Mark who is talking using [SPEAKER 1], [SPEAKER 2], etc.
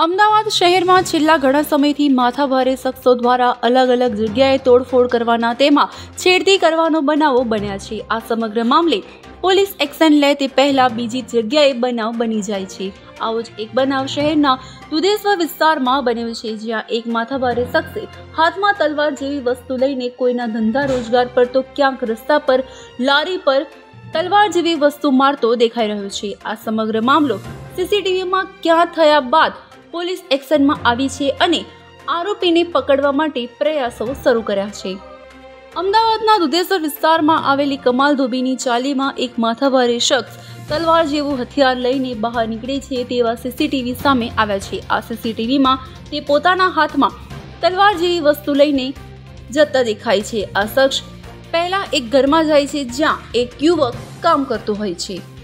[SPEAKER 1] અમદાવાદ શહેરમાં છેલ્લા ઘણા સમયથી માથાભારે શખ્સો દ્વારા અલગ અલગ જગ્યાએ તોડફોડ કરવાના તેમાં છેડતી કરવાનો બનાવો બન્યા છે। આ સમગ્ર મામલે પોલીસ એક્શન લે તે પહેલા બીજી જગ્યાએ બનાવ બની જાય છે। આવો જ એક બનાવ શહેરના દુધેશ્વર વિસ્તારમાં બન્યો છે, જ્યાં એક માથાભારે શખ્સે હાથમાં તલવાર જેવી વસ્તુ લઈને કોઈના ધંધા રોજગાર પર તો ક્યાંક રસ્તા પર લારી પર તલવાર જેવી વસ્તુ મારતો દેખાઈ રહ્યો છે। આ સમગ્ર મામલો સીસીટીવીમાં ક્યાં થયા બાદ પોલીસ એક્શનમાં આવી છે અને આરોપીને પકડવા માટે પ્રયાસો શરૂ કર્યા છે। અમદાવાદના દુધેશ્વર વિસ્તારમાં આવેલી કમાલ ધોબીની ચાલીમાં એક માથાભારે શખ્સ તલવાર જેવું હથિયાર લઈને બહાર નીકળે છે તેવા સીસીટીવી સામે આવ્યા છે। આ સીસીટીવીમાં તે પોતાના હાથમાં તલવાર જેવી વસ્તુ લઈને જતા દેખાય છે। આ શખ્સ પહેલા એક ઘરમાં જાય છે જ્યાં એક યુવક કામ કરતો હોય છે।